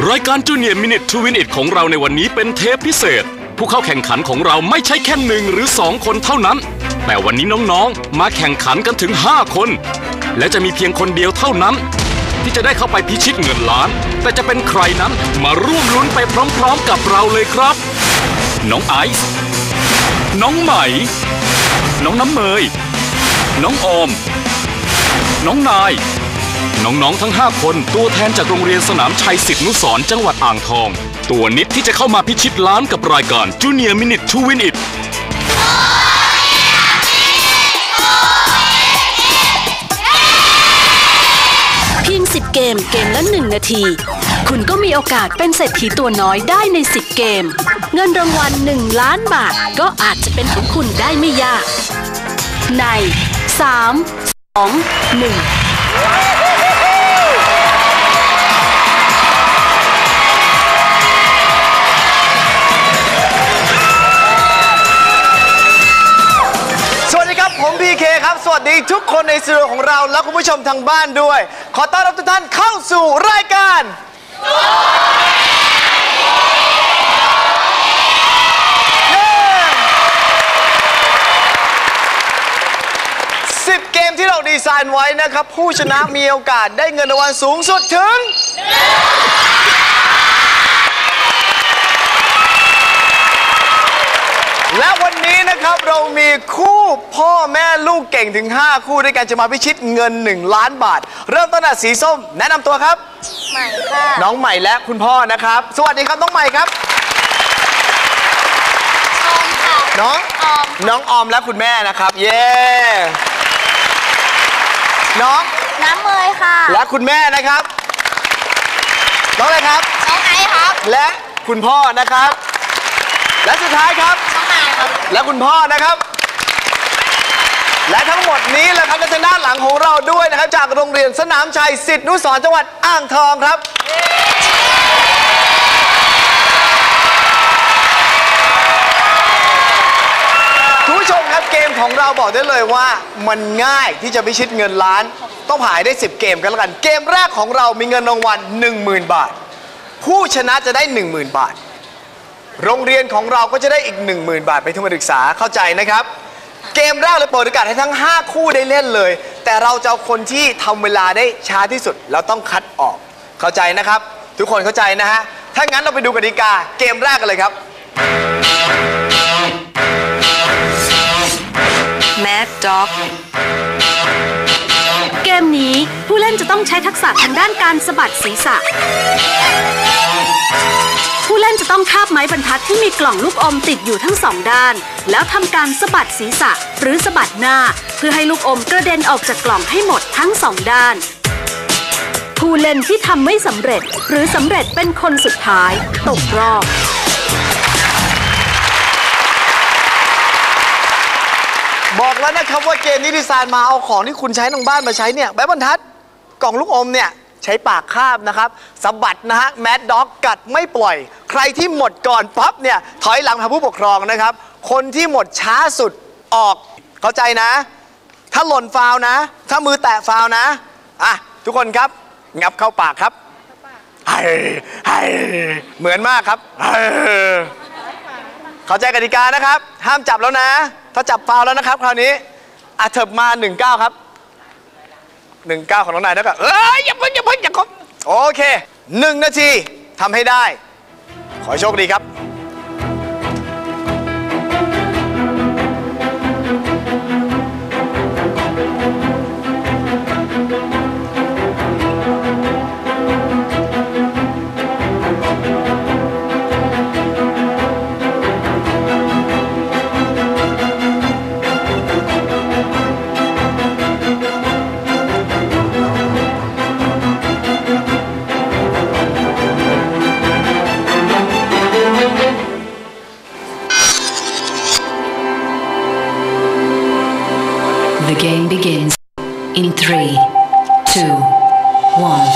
รายการจูเนียร์มินิททูวินอิทของเราในวันนี้เป็นเทปพิเศษผู้เข้าแข่งขันของเราไม่ใช่แค่1 หรือ 2 คนเท่านั้นแต่วันนี้น้องๆมาแข่งขันกันถึง5 คนและจะมีเพียงคนเดียวเท่านั้นที่จะได้เข้าไปพิชิตเงินล้านแต่จะเป็นใครนั้นมาร่วมลุ้นไปพร้อมๆกับเราเลยครับน้องไอซ์น้องไหมน้องน้ำเมยน้องออมน้องนายน้องๆทั้ง5 คนตัวแทนจากโรงเรียนสนามชัยศิษย์นุสรณ์จังหวัดอ่างทองตัวนิดที่จะเข้ามาพิชิตล้านกับรายการจูเนียร์มินิททูวินอิทเพียง10 เกมละ1 นาทีคุณก็มีโอกาสเป็นเศรษฐีตัวน้อยได้ใน10 เกมเงินรางวัล1 ล้านบาทก็อาจจะเป็นของคุณได้ไม่ยากใน3 2 1 ผมพีเคครับสวัสดีทุกคนในสตูดิโอของเราและคุณผู้ชมทางบ้านด้วยขอต้อนรับทุกท่านเข้าสู่รายการ10 เกมที่เราดีไซน์ไว้นะครับผู้ชนะมีโอกาสได้เงินรางวัลสูงสุดถึงและวันนี้นะครับเรามีคู่พ่อแม่ลูกเก่งถึง5 คู่ด้วยกันจะมาพิชิตเงิน1 ล้านบาทเริ่มต้นจากสีส้มแนะนำตัวครับใหม่ค่ะน้องใหม่และคุณพ่อนะครับสวัสดีครับน้องใหม่ครับออมค่ะน้องออมและคุณแม่นะครับเย้น้องน้ำเมยค่ะและคุณแม่นะครับน้องอะไรครับน้องไอครับและคุณพ่อนะครับและสุดท้ายครับน้องนายครับและคุณพ่อนะครับและทั้งหมดนี้แหละครับก็จะด้านหลังของเราด้วยนะครับจากโรงเรียนสนามชัยศิษย์นุสรณ์จังหวัดอ่างทองครับคุณผู้ชมครับเกมของเราบอกได้เลยว่ามันง่ายที่จะพิชิตเงินล้านต้องผ่านได้10 เกมกันแล้วกันเกมแรกของเรามีเงินรางวัล 10,000 บาทผู้ชนะจะได้ 10,000 บาทโรงเรียนของเราก็จะได้อีก 10,000 บาทไปทุนการศึกษาเข้าใจนะครับเกมแรกเลยเปิดโอกาสให้ทั้ง5 คู่ได้เล่นเลยแต่เราจะเอาคนที่ทำเวลาได้ช้าที่สุดเราต้องคัดออกเข้าใจนะครับทุกคนเข้าใจนะฮะถ้างั้นเราไปดูกติกาเกมแรกกันเลยครับ Mad Dog เกมนี้ผู้เล่นจะต้องใช้ทักษะทางด้านการสะบัดศีรษะผู้เล่นจะต้องคาบไม้บรรทัดที่มีกล่องลูกอมติดอยู่ทั้ง2 ด้านแล้วทำการสะบัดศีรษะหรือสะบัดหน้าเพื่อให้ลูกอมกระเด็นออกจากกล่องให้หมดทั้ง2 ด้านผู้เล่นที่ทำไม่สำเร็จหรือสำเร็จเป็นคนสุดท้ายตกรอบบอกแล้วนะครับว่าเกมนี้ดีไซน์มาเอาของที่คุณใช้ทางบ้านมาใช้เนี่ยไม้บรรทัดกล่องลูกอมเนี่ยใช้ปากคาบนะครับสะบัดนะฮะแมดด็อกกัดไม่ปล่อยใครที่หมดก่อนปั๊บเนี่ยถอยหลังหาผู้ปกครองนะครับคนที่หมดช้าสุดออกเข้าใจนะถ้าหล่นฟาวนะถ้ามือแตะฟาวนะอ่ะทุกคนครับงับเข้าปากครับเหมือนมากครับเข้าใจกติกานะครับห้ามจับแล้วนะถ้าจับฟาวแล้วนะครับคราวนี้เถิบมา19ครับ19ของน้องนายนะครับอย่าเพิ่งอย่าครบโอเค1 นาทีทำให้ได้ขอให้โชคดีครับ The game begins in 3, 2, 1.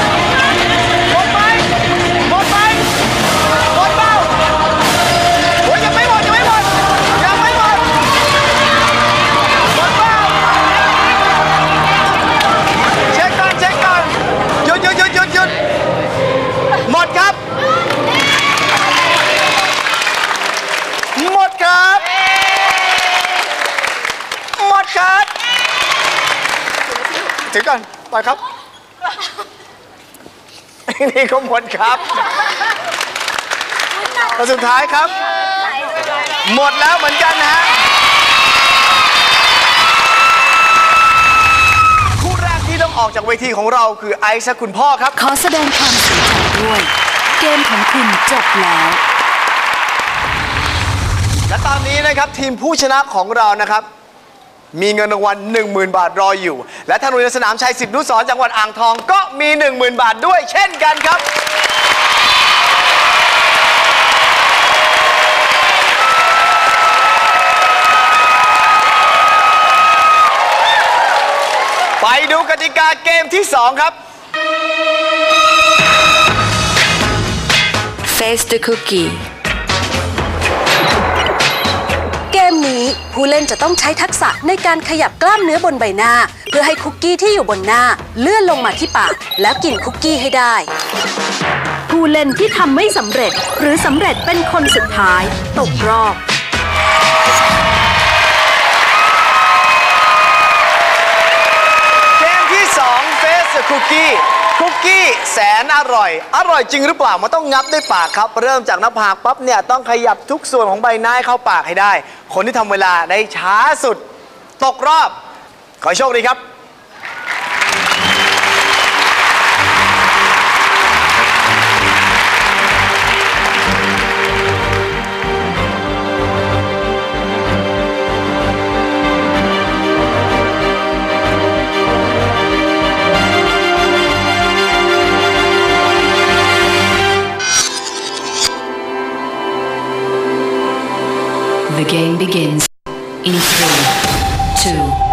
หถือก่อนปล่อยครับ นี่ก็หมดครับตัวสุดท้ายครับ หมดแล้วเหมือนกันนะฮะคู่แรกที่ต้องออกจากเวทีของเราคือไอซ์และคุณพ่อครับขอแสดงความเสียใจด้วย เกมของคุณจบแล้วและตอนนี้นะครับทีมผู้ชนะของเรานะครับ มีเงินรางวัล 10,000 บาทรออยู่ และทางโรงเรียนสนามชัย10 นุสรณ์จังหวัดอ่างทองก็มี 10,000 บาทด้วยเช่นกันครับ ไปดูกติกาเกมที่ 2 ครับ Face the cookie. เกมนี้ผู้เล่นจะต้องใช้ทักษะในการขยับกล้ามเนื้อบนใบหน้า เพื่อให้คุกกี้ที่อยู่บนหน้าเลื่อนลงมาที่ปากแล้วกินคุกกี้ให้ได้ ผู้เล่นที่ทำไม่สำเร็จหรือสำเร็จเป็นคนสุดท้ายตกรอบเกมที่ 2 Face the Cookie คุกกี้แสนอร่อย อร่อยจริงหรือเปล่ามันต้องงับด้วยปากครับ เริ่มจากหน้าผากปั๊บเนี่ยต้องขยับทุกส่วนของใบหน้าให้เข้าปากให้ได้ คนที่ทำเวลาได้ช้าสุด ตกรอบ ขอให้โชคดีครับ The game begins in 3, 2,